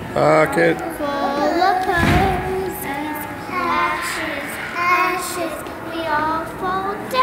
Kid. Full of posies, ashes, ashes, we all fall down.